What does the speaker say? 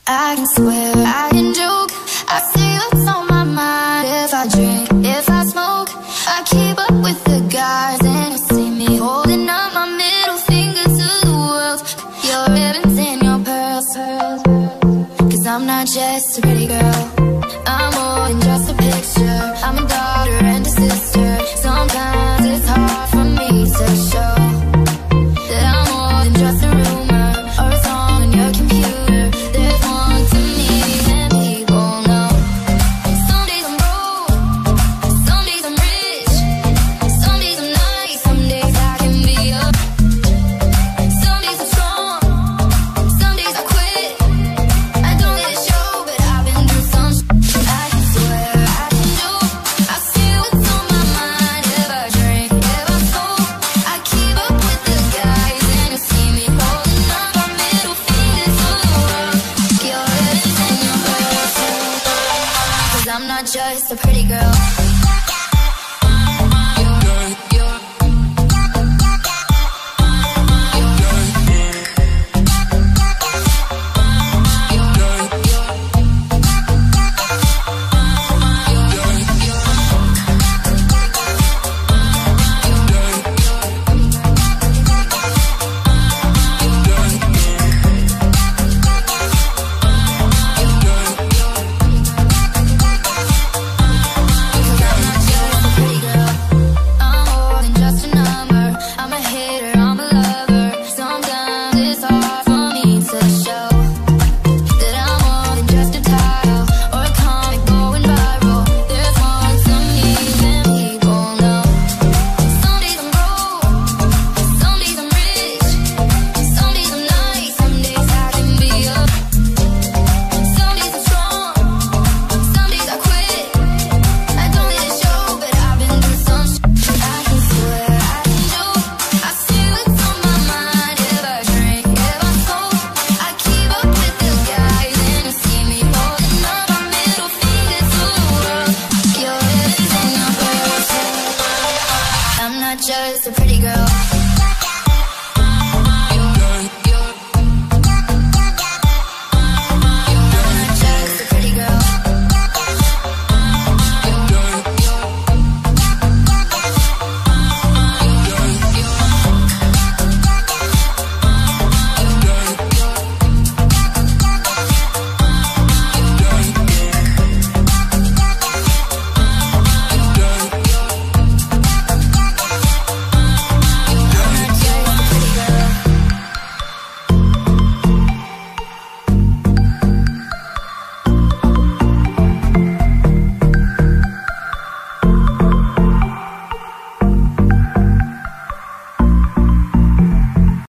I can swear, I can joke, I say what's on my mind. If I drink, if I smoke, I keep up with the guys. And you see me holding up my middle finger to the world. Your ribbons and your pearls, cause I'm not just a pretty girl, I'm more than just a picture. I'm a daughter and a sister. Sometimes it's hard for me to show that I'm more than just a rumor or a song on your computer. There's more to me than people know. Some days I'm broke, some days I'm rich, some days I'm nice, some days I can be up. Some days I'm strong, some days I quit. I don't let it show, but I've been through some I can swear, I can joke, I say what's on my mind. If I drink, if I smoke, I keep up with the guys. And you see me holding up my middle finger to the world. Your ribbons and your pearls, cause I'm not just a pretty girl.